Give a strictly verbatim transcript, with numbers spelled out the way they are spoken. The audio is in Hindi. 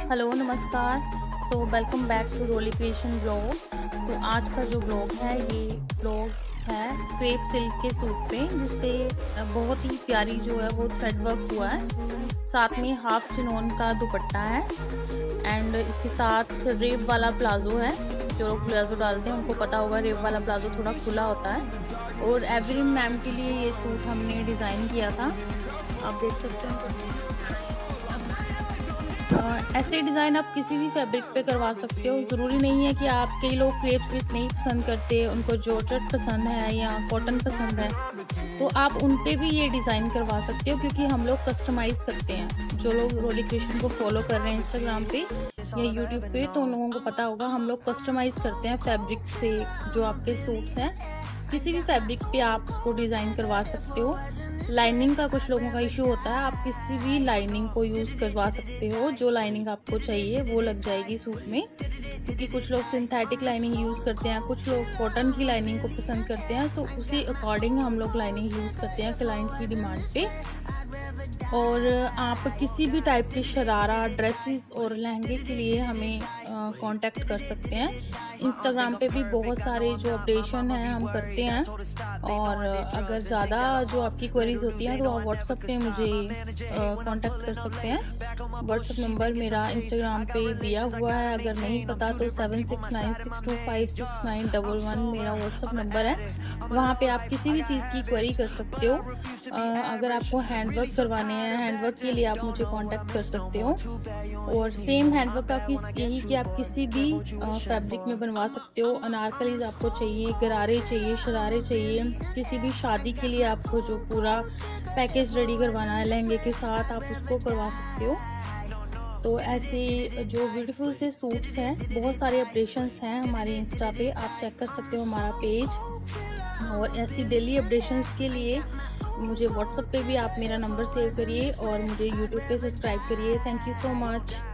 हेलो नमस्कार। So welcome back to Roli creation blog. तो आज का जो ब्लॉग है ये ब्लॉग है क्रेप सिल्क के सूट पे, जिसपे बहुत ही प्यारी जो है वो थ्रेड वर्क हुआ है। साथ में हाफ चिनोन का दुपट्टा है एंड इसके साथ रेव वाला प्लाजो है। जो लोग प्लाजो डालते हैं उनको पता होगा रेव वाला प्लाजो थोड़ा खुला होता है। और एवरीन मैम के लिए ये सूट हमने डिज़ाइन किया था, आप देख सकते हैं। ऐसे डिज़ाइन आप किसी भी फैब्रिक पे करवा सकते हो। ज़रूरी नहीं है कि आप, कई लोग क्रेप सिल्क नहीं पसंद करते, उनको जॉर्जेट पसंद है या कॉटन पसंद है, तो आप उन पे भी ये डिज़ाइन करवा सकते हो, क्योंकि हम लोग कस्टमाइज़ करते हैं। जो लोग रोली क्रिएशन को फॉलो कर रहे हैं इंस्टाग्राम पे या यूट्यूब पे, तो उन लोगों को पता होगा हम लोग कस्टमाइज़ करते हैं फैब्रिक से। जो आपके सूट्स हैं किसी भी फैब्रिक पे आप उसको डिज़ाइन करवा सकते हो। लाइनिंग का कुछ लोगों का इशू होता है, आप किसी भी लाइनिंग को यूज़ करवा सकते हो। जो लाइनिंग आपको चाहिए वो लग जाएगी सूट में, क्योंकि कुछ लोग सिंथेटिक लाइनिंग यूज़ करते हैं, कुछ लोग कॉटन की लाइनिंग को पसंद करते हैं। सो उसी अकॉर्डिंग हम लोग लाइनिंग यूज़ करते हैं क्लाइंट की डिमांड पे। और आप किसी भी टाइप के शरारा, ड्रेसेस और लहंगे के लिए हमें कांटेक्ट कर सकते हैं। इंस्टाग्राम पे भी बहुत सारे जो अपडेशन हैं हम करते हैं। और अगर ज़्यादा जो आपकी क्वेरीज होती हैं तो आप व्हाट्सएप पे मुझे कांटेक्ट कर सकते हैं। व्हाट्सएप नंबर मेरा इंस्टाग्राम पे दिया हुआ है, अगर नहीं पता तो seven six nine six two five six nine double one मेरा व्हाट्सएप नंबर है। वहाँ पे आप किसी भी चीज़ की क्वेरी कर सकते हो। आ, अगर आपको हैंडवर्क करवाने हैं, हैंडवर्क के लिए आप मुझे कांटेक्ट कर सकते हो। और सेम हैंडवर्क का किस यही कि आप किसी भी फैब्रिक में बनवा सकते हो। अनारकलीज आपको चाहिए, गरारे चाहिए, शरारे चाहिए, किसी भी शादी के लिए आपको जो पूरा पैकेज रेडी करवाना है लहंगे के साथ, आप उसको करवा सकते हो। तो ऐसे जो ब्यूटीफुल से सूट्स हैं, बहुत सारे अपडेशंस हैं हमारे इंस्टा पे, आप चेक कर सकते हो हमारा पेज। और ऐसी डेली अपडेशंस के लिए मुझे व्हाट्सएप पे भी आप मेरा नंबर सेव करिए और मुझे यूट्यूब पे सब्सक्राइब करिए। Thank you so much.